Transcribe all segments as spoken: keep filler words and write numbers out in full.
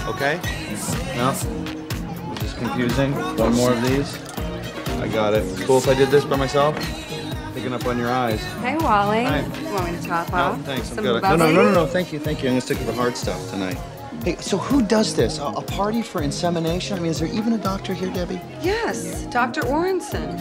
okay? No? Is this confusing? One more of these? I got it. Cool if I did this by myself? Picking up on your eyes. Hey, Wally. Hi. You want me to top No, off? thanks, I'm Some good. No, no, bubbly? no, no, no, thank you, thank you. I'm gonna stick with the hard stuff tonight. Hey, so who does this? A, a party for insemination? I mean, is there even a doctor here, Debbie? Yes, Doctor Orenson.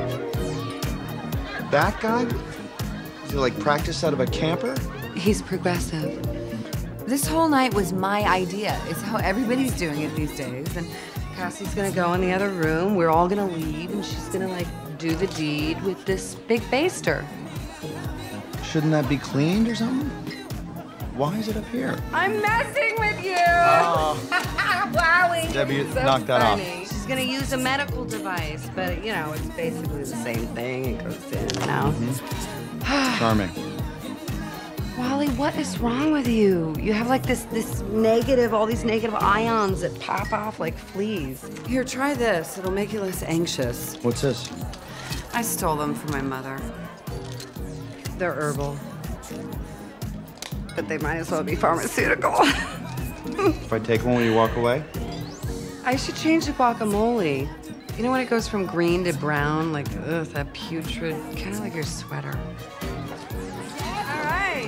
That guy? Is he like practice out of a camper? He's progressive. This whole night was my idea. It's how everybody's doing it these days. And Kassie's gonna go in the other room. We're all gonna leave, and she's gonna, like, do the deed with this big baster. Shouldn't that be cleaned or something? Why is it up here? I'm messing with you! Oh. Wally, Debbie, you're so knock that off. funny. She's gonna use a medical device, but, you know, it's basically the same thing. It goes in, you know? Mm-hmm. Charming. Wally, what is wrong with you? You have like this this negative, all these negative ions that pop off like fleas. Here, try this. It'll make you less anxious. What's this? I stole them from my mother. They're herbal. But they might as well be pharmaceutical. If I take one, will you walk away? I should change the guacamole. You know when it goes from green to brown? Like, ugh, that putrid, kind of like your sweater. All right.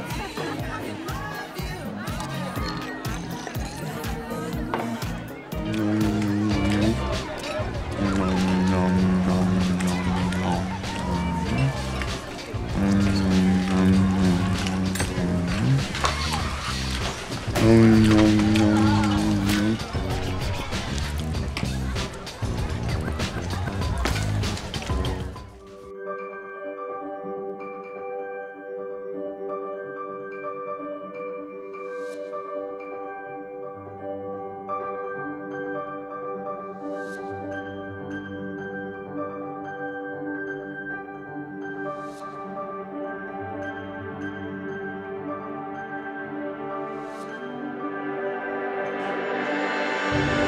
Thank you.